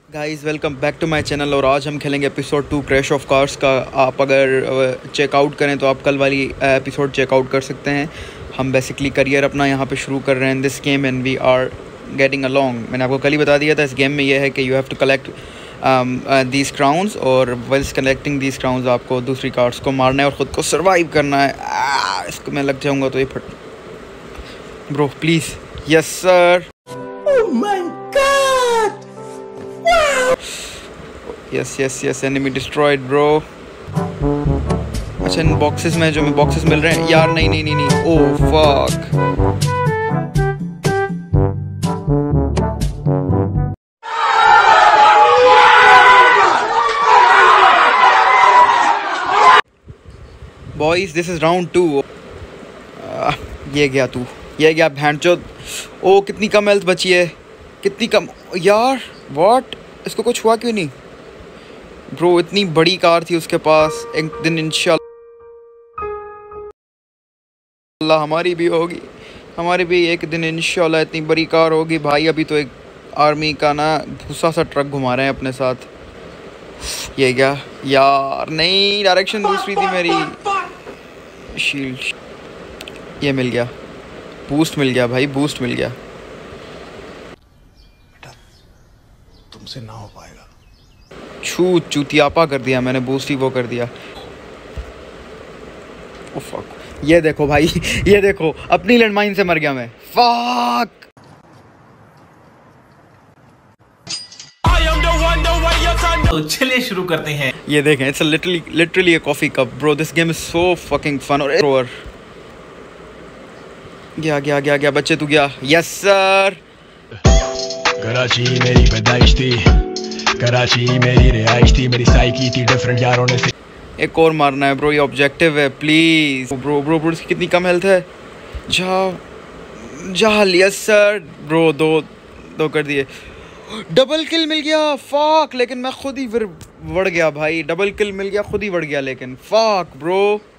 Guys welcome back to my channel. और आज हम खेलेंगे एपिसोड 2 क्रैश ऑफ कार्स का। आप अगर चेकआउट करें तो आप कल वाली एपिसोड चेकआउट कर सकते हैं। हम बेसिकली करियर अपना यहाँ पे शुरू कर रहे हैं this game and we are getting along. मैंने आपको कल ही बता दिया था इस गेम में यह है कि you have to collect these crowns, और वेल्स कलेक्टिंग दीज क्राउन्स आपको दूसरी कार्स को मारना है और ख़ुद को सर्वाइव करना है। इसको मैं लग जाऊँगा तो ये फट bro please. Yes sir. Yes enemy destroyed bro. अच्छा इन बॉक्सेस में जो बॉक्सेस मिल रहे हैं यार, नहीं oh fuck. Boys this is round 2। ये गया तू, ये गया भैंचोद। ओ कितनी कम हेल्थ बची है, कितनी कम यार। व्हाट, इसको कुछ हुआ क्यों नहीं ब्रो? इतनी बड़ी कार थी उसके पास। एक दिन इंशाल्लाह हमारी भी होगी, हमारी भी एक दिन इंशाल्लाह इतनी बड़ी कार होगी भाई। अभी तो एक आर्मी का ना भूसा सा ट्रक घुमा रहे हैं अपने साथ। ये क्या यार, नहीं डायरेक्शन दूसरी थी मेरी। शील्ड ये मिल गया, बूस्ट मिल गया भाई, बूस्ट मिल गया। बेटा तुमसे ना हो पाएगा। चूतियापा कर दिया मैंने, बूस्ट ही वो कर दिया। ओ फक, ये देखो भाई ये देखो अपनी लैंडमाइन से मर गया मैं। फक। तो चलिए शुरू करते हैं। ये देखें, it's literally a coffee cup bro. This game is so fucking fun. और गया बच्चे तू गया। Yes sir. कराची मेरी पैदाइश थी, कराची मेरी रिहाइश थी, मेरी साइकी थी डिफरेंट यारों ने से। एक और मारना है ब्रो, ये ऑब्जेक्टिव है प्लीज। ब्रो इसकी कितनी कम हेल्थ है। जाल यस सर ब्रो। दो कर दिए। डबल किल मिल गया फक, लेकिन मैं खुद ही फिर बढ़ गया भाई। डबल किल मिल गया, खुद ही बढ़ गया लेकिन फक ब्रो।